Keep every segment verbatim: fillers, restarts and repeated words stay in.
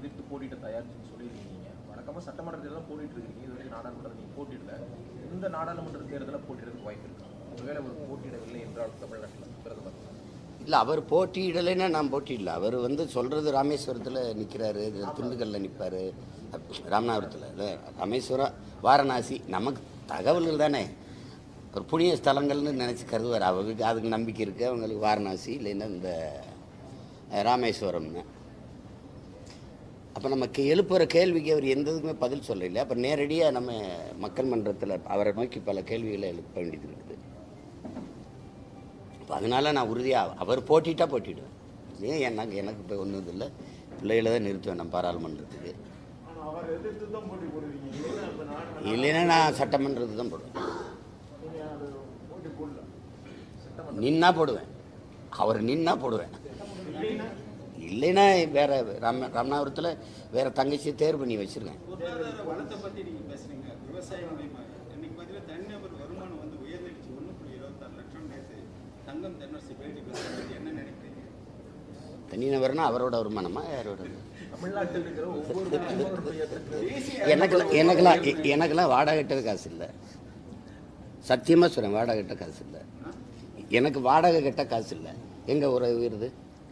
சந்தித்து போட்டியிட தயாரிச்சுன்னு சொல்லியிருக்கீங்க. வழக்கமாக சட்டமன்ற தேர்தலில் போட்டிட்டு இருக்கீங்க, இது வரைக்கும் நாடாளுமன்றத்தில் நீங்கள் போட்டியிடல. இந்த நாடாளுமன்ற தேர்தலில் போட்டியிடறதுக்கு வாய்ப்பு இருக்கா? ஒருவேளை அவர் போட்டியிடவில்லை என்றால் தமிழ்நாட்டில் பிரதமர் இல்லை, அவர் போட்டியிடலைன்னா நான் போட்டியிடல. அவர் வந்து சொல்கிறது ராமேஸ்வரத்தில் நிற்கிறாரு, திண்டுக்கல்லில் நிற்பார், ராமநாதபுரத்தில் இல்லை, ராமேஸ்வரம், வாரணாசி. நமக்கு தகவல்கள் தானே ஒரு புண்ணிய ஸ்தலங்கள்னு நினச்சி கருதுவார். அவருக்கு அதுக்கு நம்பிக்கை இருக்குது. அவங்களுக்கு வாரணாசி இல்லைன்னா இந்த ராமேஸ்வரம்னு. அப்போ நமக்கு எழுப்புகிற கேள்விக்கு அவர் எந்த இதுக்குமே பதில் சொல்லலை. அப்போ நேரடியாக நம்ம மக்கள் மன்றத்தில் அவரை நோக்கி பல கேள்விகளை எழுப்ப வேண்டியது இருக்குது. இப்போ அதனால் நான் உறுதியாக அவர் போட்டிட்டா போட்டிடுவேன். ஏன் எனக்கு எனக்கு இப்போ ஒன்றும் இல்லை, பிள்ளைகளை தான் நிறுத்துவேன் நான் பாராளுமன்றத்துக்கு. இல்லைன்னா நான் சட்டமன்றத்துக்கு தான் போடுவேன். நின்னா போடுவேன், அவர் நின்னா போடுவேன். இல்லைன்னா வேற ராம ராமநாதபுரத்தில் வேற தங்கச்சியை தேர்வு பண்ணி வச்சிருக்கேன். தனிநபர்னா அவரோட வருமானமா யாரோட? எனக்குலாம் எனக்குலாம் எனக்கெல்லாம் வாடகை கட்டுற காசு இல்லை. சத்தியமாக சொல்கிறேன், வாடகை கட்ட காசு இல்லை. எனக்கு வாடகை கட்ட காசு இல்லை. எங்கே ஒரு உயருது?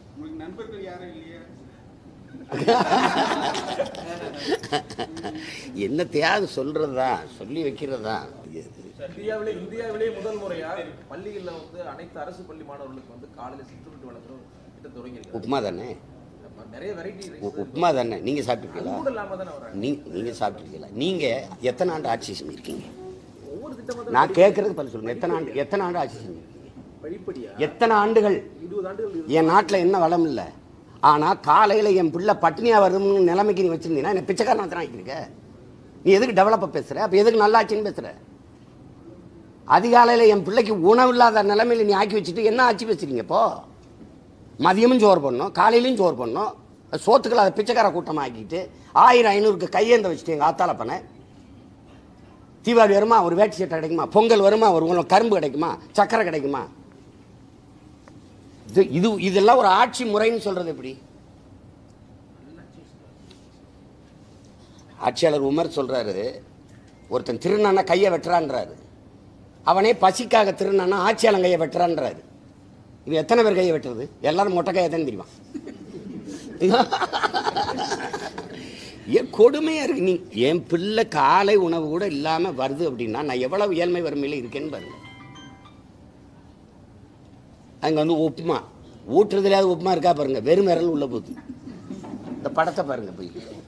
என்ன தியாகு சொல்றது தான், சொல்லி வைக்கிறது தான். இந்தியாவிலே இந்தியாவிலே முதல் முறையாக பள்ளிகளில் வந்து அனைத்து அரசு பள்ளி மாணவர்களுக்கு வந்து காலையில் சிற்றுண்டி வழங்குற திட்டம் தொடங்கியிருக்கு. உப்புமா தானே? நிறைய வெரைட்டி உப்புமா தானே? நீங்கள் சாப்பிட்டுருக்கீங்களா? நீங்கள் சாப்பிட்டுருக்கீங்களா? நீங்கள் எத்தனை ஆண்டு ஆட்சி செஞ்சுருக்கீங்க? ஒவ்வொரு திட்டமாக நான் கேட்கறதுக்கு பதில் சொல்லுங்கள். எத்தனை ஆண்டு எத்தனை ஆண்டு ஆட்சி செஞ்சுருக்கீங்க? எத்தனை ஆண்டுகள்? இருபது ஆண்டுகள். என் நாட்டில் என்ன வளம் இல்லை, ஆனால் காலையில் என் பிள்ளை பட்டினியாக வரும்னு நிலைமைக்கு நீ வச்சுருந்தீங்கன்னா என்ன பிச்சைக்காரன் தான் ஆக்கியிருக்க. நீ எதுக்கு டெவலப்பாக பேசுகிற? அப்போ எதுக்கு நல்லாட்சின்னு பேசுகிற? அதிகாலையில் என் பிள்ளைக்கு உணவு இல்லாத நிலைமையில் நீ ஆக்கி வச்சுட்டு என்ன ஆட்சி பேசுறீங்க? இப்போ மதியமும் சோறு பண்ணணும், காலையிலையும் சோறு பண்ணணும், சோத்துக்கள் அதை பிச்சைக்கார கூட்டமாக ஆக்கிட்டு ஆயிரம் ஐநூறுக்கு கையேந்த வச்சுட்டு எங்கள் ஆத்தால பண்ண. தீபாவளி வருமா ஒரு வேட்டி சட்டை கிடைக்குமா? பொங்கல் வருமா ஒரு உங்களுக்கு கரும்பு கிடைக்குமா? சக்கரை கிடைக்குமா? இது இது இதெல்லாம் ஒரு ஆட்சி முறைன்னு சொல்றது எப்படி? ஆட்சியாளர் உமர் சொல்றாரு, ஒருத்தன் திருநானா கையை வெட்டுறான்றாரு. அவனே பசிக்காக திருநானா ஆட்சியாளன் கையை வெட்டுறான்றாரு. இவன் எத்தனை பேர் கையை வெட்டுறது? எல்லாரும் மொட்டை கையை தான் தெரியுமா? ஏன் கொடுமையா இருக்கு. நீ என் பிள்ளை காலை உணவு கூட இல்லாம வருது அப்படின்னா நான் எவ்வளவு ஏழ்மை வறுமையில இருக்கேன்னு பாருங்க. அங்கே வந்து உப்புமா ஊட்டுறதுலையாவது உப்புமா இருக்கா பாருங்க, வெறும் விரல் உள்ள போகுது. இந்த படத்தை பாருங்க போய்.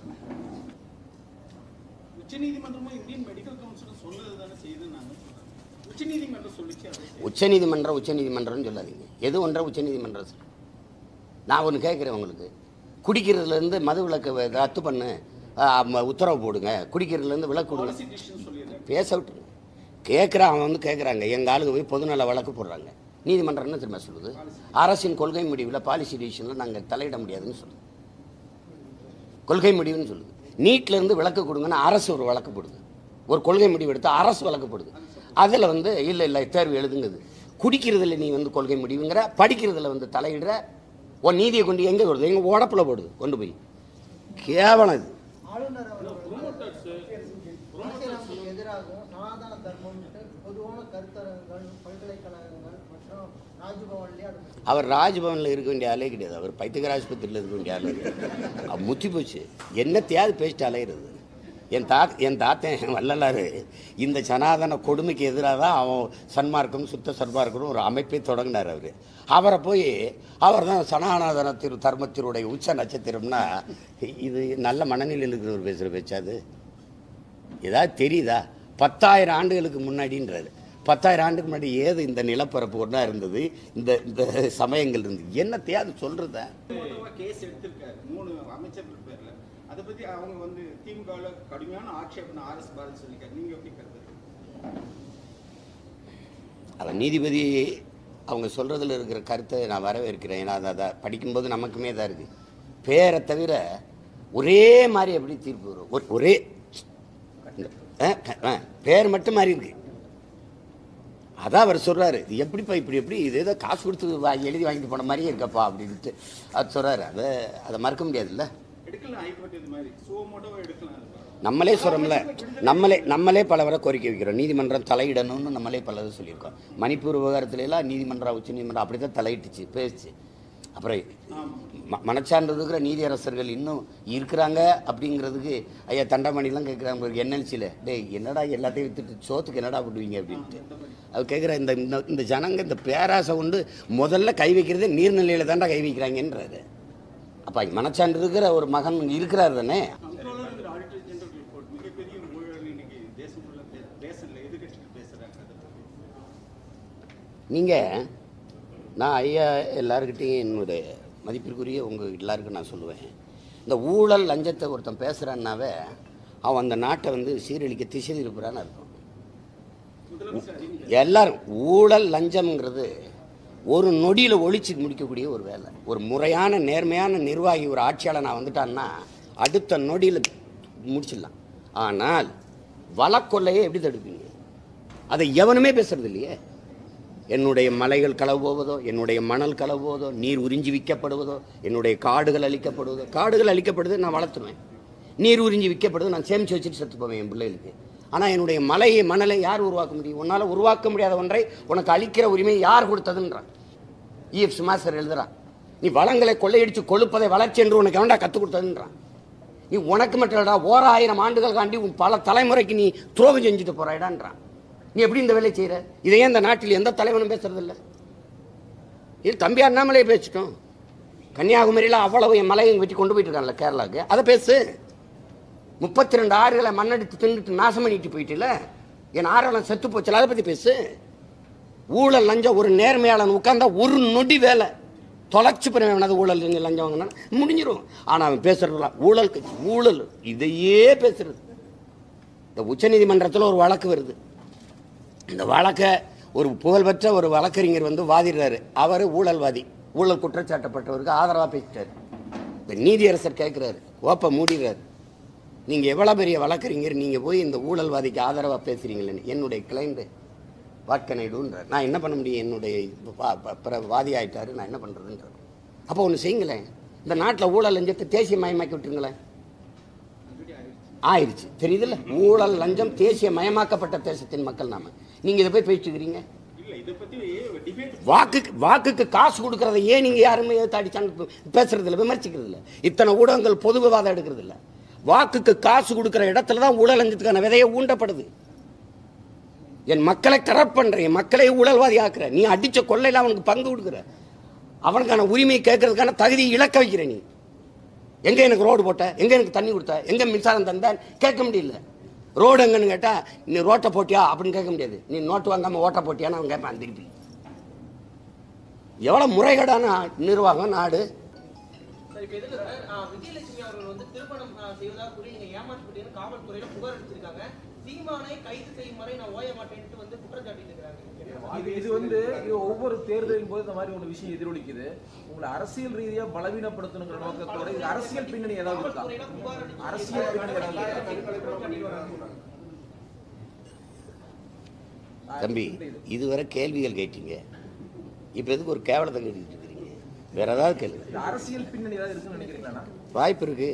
உச்சநீதிமன்றம் உச்சநீதிமன்றம் சொல்லாதீங்க. எது ஒன்றா உச்சநீதிமன்றம். நான் ஒன்று கேட்குறேன் உங்களுக்கு, குடிக்கிறதுலேருந்து மது விலக்கு ரத்து பண்ணு உத்தரவு போடுங்க, குடிக்கிறதுலேருந்து விலக்கு கொடுங்க, பேச விட்டுருங்க. கேட்குறான் அவன் வந்து கேட்குறாங்க. எங்கள் ஆளுங்க போய் பொதுநல வழக்கு போடுறாங்க. நீதிமன்றம் என்ன திரும்ப சொல்லுது? அரசின் கொள்கை முடிவில் பாலிசி டிசிஷனில் நாங்கள் தலையிட முடியாதுன்னு சொல்லுது. கொள்கை முடிவுன்னு சொல்லுது. நீட்ல இருந்து விலக்கு கொடுங்கன்னு அரசு ஒரு வழக்கு போடுது. ஒரு கொள்கை முடிவு எடுத்து அரசு வழக்கு போடுது. அதில் வந்து இல்லை இல்லை தேர்வு எழுதுங்குது. குடிக்கிறதுல நீ வந்து கொள்கை முடிவுங்கிற, படிக்கிறதுல வந்து தலையிடுற. உன் நீதியை கொண்டு எங்கே வருது? எங்கள் உடப்பில் போடுது கொண்டு போய். கேவலம் இது. அவர் ராஜ்பவனில் இருக்க வேண்டிய ஆளே கிடையாது. அவர் பைத்தியகார ஆஸ்பத்திரியில் இருக்க வேண்டிய ஆளு. முத்தி போச்சு. என்ன தேவை பேசிட்டு அலையிறது? என் தா என் தாத்தன் வள்ளலாறு இந்த சனாதன கொடுமைக்கு எதிராக தான் அவன் சன்மார்க்கம் சுத்த சன்மார்க்கம் ஒரு அமைப்பை தொடங்கினார். அவர் அவரை போய் அவர் தான் சனாதனத்தின் தர்மத்தினுடைய உச்ச நட்சத்திரம்னா இது நல்ல மனநிலையில் இருக்கிறவர் பேசுகிற பேச்சாது ஏதாவது தெரியுதா? பத்தாயிரம் ஆண்டுகளுக்கு முன்னாடின்றாரு. பத்தாயிரம் ஆண்டுக்கு முன்னாடி ஏது இந்த நிலப்பரப்பு ஒன்றா இருந்தது, இந்த இந்த சமயங்கள் இருந்தது. என்ன தேவை சொல்றத? கேஸ் எடுத்திருக்காரு மூணு அமைச்சர்கள் பேர்ல. அதை பத்தி அவங்க வந்து திமுக கடுமையான ஆட்சேபனை ஆர்எஸ் பாரதி சொல்லிருக்காரு. நீங்க எப்படி கருத்து? அவன் நீதிபதி அவங்க சொல்றதுல இருக்கிற கருத்தை நான் வரவேற்கிறேன். ஏன்னா அதை படிக்கும்போது நமக்குமே தான் இருக்கு. பேரை தவிர ஒரே மாதிரி எப்படி தீர்ப்பு வரும்? ஒரே பேர் மட்டும் மாறி இருக்கு. அதான் அவர் சொல்றாரு, இது எப்படிப்பா இப்படி எப்படி இது ஏதோ காசு கொடுத்து எழுதி வாங்கிட்டு போன மாதிரியே இருக்கப்பா அப்படின்ட்டு அது சொல்றாரு. அதை அதை மறக்க முடியாதுல்ல. எடுக்கலாம் ஹைகோர்ட் இது மாதிரி சுவமோட்டோவா எடுக்கலாம். நம்மளே சொல்கிறோம்ல, நம்மளே நம்மளே பலவரை கோரிக்கை வைக்கிறோம். நீதிமன்றம் தலையிடணும்னு நம்மளே பலது சொல்லியிருக்கோம். மணிப்பூர் விவகாரத்துல எல்லாம் நீதிமன்றம் உச்ச நீதிமன்றம் அப்படி தான் தலையிட்டுச்சு, பேசுச்சு. அப்புறம் ம மனச்சான்று இருக்கிற நீதியரசர்கள் இன்னும் இருக்கிறாங்க அப்படிங்கிறதுக்கு ஐயா தண்டமணிலாம் கேட்குறாங்க என்எல்சியில், டே என்னடா எல்லாத்தையும் வித்துட்டு சோத்துக்கு என்னடா விடுவீங்க அப்படின்ட்டு. அது கேட்குற இந்த இந்த ஜனங்க இந்த பேராசை கொண்டு முதல்ல கை வைக்கிறதே நீர்நிலையில் தாண்டா கை வைக்கிறாங்கன்றாரு. அப்போ மனச்சான்று இருக்கிற ஒரு மகன் இருக்கிறார் தானே. நீங்கள் நான் ஐயா எல்லாருக்கிட்டையும் என்னுடைய மதிப்பிற்குரிய உங்கள் எல்லாருக்கும் நான் சொல்லுவேன், இந்த ஊழல் லஞ்சத்தை ஒருத்தன் பேசுகிறான்னாவே அவன் அந்த நாட்டை வந்து சீரழிக்க திசை திருப்புறான்னு அர்த்தம். எல்லாரும் ஊழல் லஞ்சம்ங்கிறது ஒரு நொடியில் ஒழிச்சு முடிக்கக்கூடிய ஒரு வேலை. ஒரு முறையான நேர்மையான நிர்வாகி ஒரு ஆட்சியாளர் நான் வந்துட்டான்னா அடுத்த நொடியில் முடிச்சிடலாம். ஆனால் வழக்கொள்ளையே எப்படி தடுப்பீங்க? அதை எவனுமே பேசுறது இல்லையே. என்னுடைய மலைகள் களவு போவதோ, என்னுடைய மணல் களவு போவதோ, நீர் உறிஞ்சி விற்கப்படுவதோ, என்னுடைய காடுகள் அழிக்கப்படுவதோ. காடுகள் அழிக்கப்படுது நான் வளர்த்துவேன், நீர் உறிஞ்சி விற்கப்படுது நான் சேமித்து வச்சுட்டு செத்து போவேன் என் பிள்ளைகளுக்கு. ஆனால் என்னுடைய மலையை மணலை யார் உருவாக்க முடியும்? உன்னால் உருவாக்க முடியாத ஒன்றை உனக்கு அழிக்கிற உரிமை யார் கொடுத்ததுன்றான் இஎஃப் சுமாசர் எழுதுறான். நீ வளங்களை கொள்ளையடித்து கொழுப்பதை வளர்ச்சி என்று உனக்கு எவன்டா கற்றுக் கொடுத்ததுன்றான். நீ உனக்கு மட்டும் இல்லடா, ஓர் ஆயிரம் ஆண்டுகள் காண்டி உன் பல தலைமுறைக்கு நீ துரோகம் செஞ்சுட்டு போறாயிடான்றான். நீ எப்படி இந்த வேலையை செய்கிற? இதையே இந்த நாட்டில் எந்த தலைவனும் பேசுறது இல்லை. இது தம்பி அண்ணாமலையை பேசிட்டோம். கன்னியாகுமரியில் அவ்வளவு என் மலையை வெட்டி கொண்டு போயிட்டு இருக்கான்ல கேரளாவுக்கு, அதை பேசு. முப்பத்தி ரெண்டு ஆறுகளை மண்ணடித்து தின்னுட்டு நாசம் பண்ணிட்டு போயிட்டுல, என் ஆறுகளும் செத்து போச்சு, அதை பற்றி பேசு. ஊழல் லஞ்சம் ஒரு நேர்மையாளன் உட்கார்ந்தா ஒரு நொடி வேலை தொலைச்சு பண்ண ஊழல் லஞ்சம் வாங்கினா முடிஞ்சிடும். ஆனால் அவன் பேசுறதுலாம் ஊழல் கட்சி ஊழல் இதையே பேசுறது. இந்த உச்ச நீதிமன்றத்தில் ஒரு வழக்கு வருது. இந்த வழக்கை ஒரு புகழ்பெற்ற ஒரு வழக்கறிஞர் வந்து வாதிடுறாரு. அவர் ஊழல்வாதி, ஊழல் குற்றச்சாட்டப்பட்டவருக்கு ஆதரவாக பேசிட்டார். இந்த நீதியரசர் கேட்குறாரு, ஓப்ப மூடிடுறாரு, நீங்கள் எவ்வளோ பெரிய வழக்கறிஞர், நீங்கள் போய் இந்த ஊழல்வாதிக்கு ஆதரவாக பேசுகிறீங்களேன்னு. என்னுடைய கிளைண்டு வாட்கனைடுன்றார். நான் என்ன பண்ண முடியும்? என்னுடைய வாதி ஆகிட்டாரு, நான் என்ன பண்ணுறதுன்றார். அப்போ ஒன்று செய்யுங்களேன், இந்த நாட்டில் ஊழல் லஞ்சத்தை தேசிய மயமாக்கி விட்டுருங்களேன். ஆயிடுச்சு, தெரியுதுல்ல? ஊழல் லஞ்சம் தேசிய மயமாக்கப்பட்ட தேசத்தின் மக்கள் நாம. நீங்க இதை போய் பேசிக்கிறீங்க. வாக்குக்கு வாக்குக்கு காசு கொடுக்கறத ஏன் நீங்க யாருமே தாடிச்சான்னு பேசுறது இல்லை, விமர்சிக்கிறது இல்லை. இத்தனை ஊடகங்கள் பொது விவாதம் எடுக்கிறது இல்லை. வாக்குக்கு காசு கொடுக்கிற இடத்துல தான் ஊழல் லஞ்சத்துக்கான விதையை ஊண்டப்படுது. என் மக்களை கரப்ட் பண்ற, என் மக்களை ஊழல்வாதி ஆக்குற, நீ அடிச்ச கொள்ளையில அவனுக்கு பங்கு கொடுக்குற, அவனுக்கான உரிமையை கேட்கறதுக்கான தகுதியை இழக்க வைக்கிற. நீ எங்க எனக்கு ரோடு போட்ட, எங்க எனக்கு தண்ணி கொடுத்த, எங்க மின்சாரம் தந்த கேட்க முடியல. ரோடு எங்கன்னு கேட்டா நீ ரோட்டை போட்டியா அப்படின்னு கேட்க முடியாது. நீ நோட்டு வாங்காம ஓட்ட போட்டியான்னு அவன் கேட்பான் திருப்பி. எவ்வளவு முறைகேடான நிர்வாகம் நாடு. விஜயலட்சுமி அவர்கள் வந்து திருமணம் செய்வதாக கூறி நீங்க ஏமாற்றப்பட்டீங்க காவல்துறையில புகார் அளிச்சிருக்காங்க. சீமானை கைது செய்யும் வரை நான் ஓய மாட்டேன்னு வந்து குற்றச்சாட்டிட்டு இருக்காங்க. இது வந்து ஒவ்வொரு தேர்தலின் போது இந்த மாதிரி ஒரு விஷயம் எதிரொலிக்குது. உங்களை அரசியல் ரீதியா பலவீனப்படுத்தணுங்கிற நோக்கத்தோட இது அரசியல் பின்னணி ஏதாவது இருக்கா? அரசியல் பின்னணி ஏதாவது? தம்பி, இதுவரை கேள்விகள் கேட்டீங்க, இப்ப எதுக்கு ஒரு கேவலத்தை கேட்டுக்கிட்டு இருக்கிறீங்க? வேற ஏதாவது கேள்வி? அரசியல் பின்னணி ஏதாவது இருக்குன்னு நினைக்கிறீங்களா? வாய்ப்பு இருக்கு.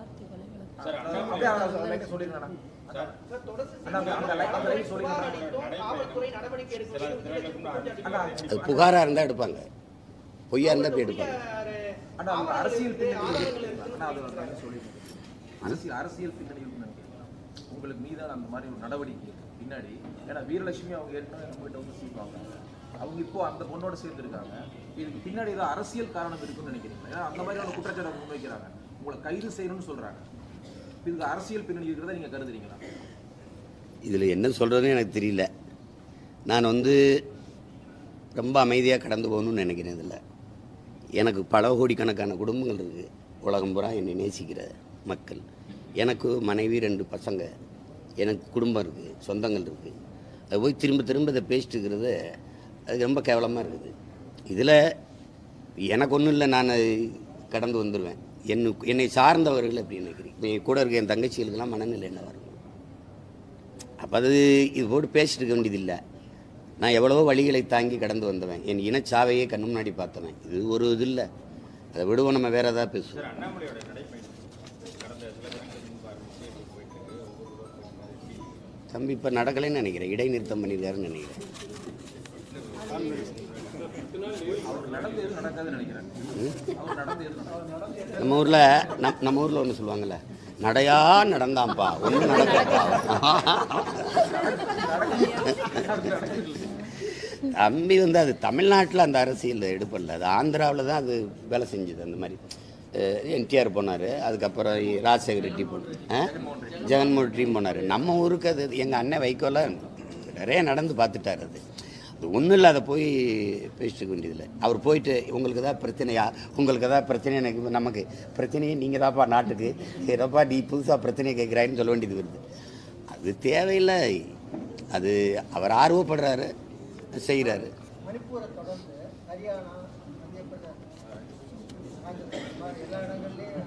அது புகாரா இருந்தா எடுப்பாங்க, பொய்யா இருந்தா போய் எடுப்பாங்க. அரசியல் அரசியல் பின்னணி உங்களுக்கு மீதான அந்த மாதிரி ஒரு நடவடிக்கை பின்னாடி, ஏன்னா வீரலட்சுமி அவங்க ஏற்கனவே நம்மகிட்ட வந்து செய்வாங்க, அவங்க இப்போ அந்த பொண்ணோட சேர்ந்து இருக்காங்க. இதுக்கு பின்னாடி ஏதாவது அரசியல் காரணம் இருக்குன்னு நினைக்கிறீங்க? ஏன்னா அந்த மாதிரியான குற்றச்சாட்டை முன்வைக்கிறாங்க, உங்களை கைது செய்யணும்னு சொல்றாங்க. இதுக்கு அரசியல் பின்னணி இருக்கிறத நீங்க கருதுறீங்களா? இதில் என்ன சொல்கிறதுன்னு எனக்கு தெரியல. நான் வந்து ரொம்ப அமைதியாக கடந்து போகணும்னு நினைக்கிறேன். இதில் எனக்கு பல கோடிக்கணக்கான குடும்பங்கள் இருக்குது, உலகம் பூரா என்னை நேசிக்கிற மக்கள். எனக்கு மனைவி, ரெண்டு பசங்க, எனக்கு குடும்பம் இருக்குது, சொந்தங்கள் இருக்குது. அது போய் திரும்ப திரும்ப இதை பேசிட்டு இருக்கிறது அது ரொம்ப கேவலமாக இருக்குது. இதில் எனக்கு ஒன்றும் இல்லை, நான் கடந்து வந்துடுவேன். என் என்னை சார்ந்தவர்கள் அப்படி நினைக்கிறேன். இப்போ என் கூட இருக்க என் தங்கச்சிகளுக்கெல்லாம் மனநிலை என்ன வரும்? அப்போ அது இது போட்டு பேசிட்டு இருக்க வேண்டியதில்லை. நான் எவ்வளவோ வழிகளை தாங்கி கடந்து வந்தவன், என் இனச்சாவையே கண்ணு முன்னாடி பார்த்தவன். இது ஒரு இது இல்லை, அதை விடுவோம், நம்ம வேற ஏதாவது பேசுவோம். தம்பி இப்போ நடக்கலைன்னு நினைக்கிறேன், இடைநிறுத்தம் பண்ணியிருக்காருன்னு நினைக்கிறேன். அவர் நடந்து எதுவும் நடக்காதுன்னு நினைக்கிறேன். அவர் நடந்து எதுவும் நடக்காது. நம்ம ஊரில் நம் நம்ம ஊரில் ஒன்று சொல்லுவாங்கள்ல, நடையா நடந்தாம்ப்பா ஒன்றும் நடக்காப்பா. தம்பி வந்து அது தமிழ்நாட்டில் அந்த அரசியல் எடுப்படல, அது ஆந்திராவில் தான் அது வேலை செஞ்சுது. அந்த மாதிரி என்டிஆர் போனார், அதுக்கப்புறம் ராஜசேகர் ரெட்டி போனார், ஜெகன்மோகன் ரெட்டி போனார். நம்ம ஊருக்கு அது எங்கள் அண்ணன் வைகோல நிறைய நடந்து பார்த்துட்டார். அது அது ஒன்றும் இல்லை, அதை போய் பேசிட்டு வேண்டியதில்லை. அவர் போயிட்டு உங்களுக்கு ஏதாவது பிரச்சனையா, உங்களுக்கு ஏதாவது பிரச்சனை, எனக்கு நமக்கு பிரச்சனையே நீங்கள் தான்ப்பா நாட்டுக்கு, ஏதோப்பா நீ புதுசாக பிரச்சனையை கேட்குறாருன்னு சொல்ல வேண்டியது வருது. அது தேவையில்லை. அது அவர் ஆர்வப்படுறாரு, செய்கிறாரு. மணிப்பூரை தொடர்ந்து ஹரியானா, மத்திய பிரதேஷ், ராஜஸ்தான் எல்லா இடங்கள்லையும்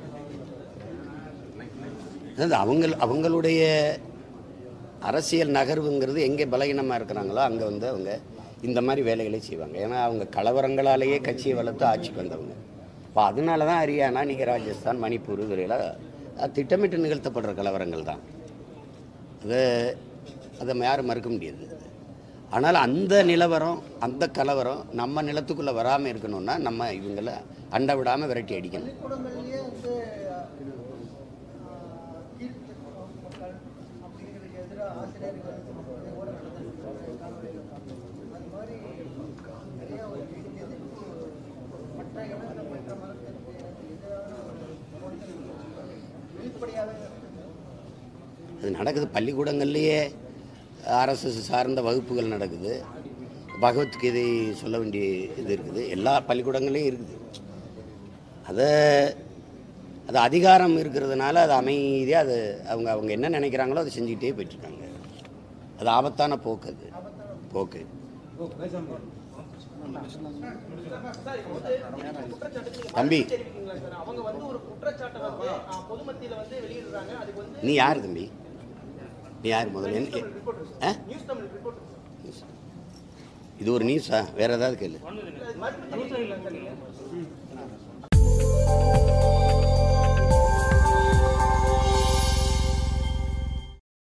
அதாவது அவங்க அவங்களுடைய அரசியல் நகர்வுங்கிறது எங்கே பலகீனமாக இருக்கிறாங்களோ அங்கே வந்து அவங்க இந்த மாதிரி வேலைகளை செய்வாங்க. ஏன்னா அவங்க கலவரங்களாலேயே கட்சியை வளர்த்து ஆட்சிக்கு வந்தவங்க. இப்போ அதனால தான் ஹரியானா, நீங்கள் ராஜஸ்தான், மணிப்பூர் இதெல்லாம் திட்டமிட்டு நிகழ்த்தப்படுற கலவரங்கள் தான். அதை அதை யாரும் மறுக்க முடியாது. ஆனால் அந்த நிலவரம், அந்த கலவரம் நம்ம நிலத்துக்குள்ளே வராமல் இருக்கணும்னா நம்ம இவங்களை அண்டை விடாமல் விரட்டி அடிக்கணும். பள்ளிக்கூடங்கள்லேயே வந்து கீழ்த்தட்டு மக்கள் அப்படிங்கிறதுக்கு எதிராக ஆசிரியர்கள் கூட நடந்திருக்காங்க. அது மாதிரி நிறைய ஒரு எதிர்ப்பு மற்ற இனத்தை மற்ற மரத்திற்கு எதிரான வெளிப்படையாக அது நடக்குது. பள்ளிக்கூடங்கள்லேயே ஆர்எஸ்எஸ் சார்ந்த வகுப்புகள் நடக்குது. பகவத்கீதை சொல்ல வேண்டிய இது இருக்குது, எல்லா பள்ளிக்கூடங்களையும் இருக்குது. அதை அது அதிகாரம் இருக்கிறதுனால அது அமைதியாக அது அவங்க அவங்க என்ன நினைக்கிறாங்களோ அதை செஞ்சுக்கிட்டே போயிட்டுருக்காங்க. அது ஆபத்தான போக்கு, அது போக்கு. தம்பி அவங்க வந்து ஒரு குற்றச்சாட்டை வந்து பொதுமத்தியில வந்து வெளியிடுறாங்க. அதுக்கு வந்து நீ யார் தம்பி? நீ யார் முதல்ல? News Tamil report. இது ஒரு நியூஸா? வேற ஏதாவது கேளு. மறுபடியும்